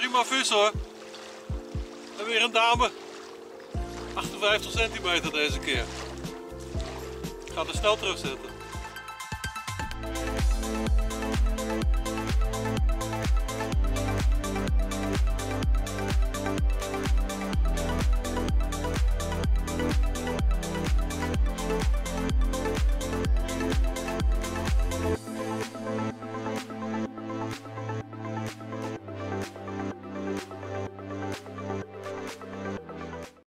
prima vis hoor. En weer een dame. 58 centimeter deze keer. Ik ga er snel terugzetten.